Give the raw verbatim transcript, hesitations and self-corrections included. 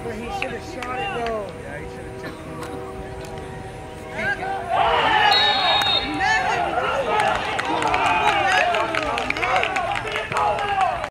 But he should have shot it though. Yeah, he should have tipped him.